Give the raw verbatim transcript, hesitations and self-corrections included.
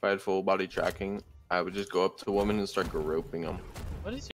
I had full body tracking, I would just go up to women and start groping them. What is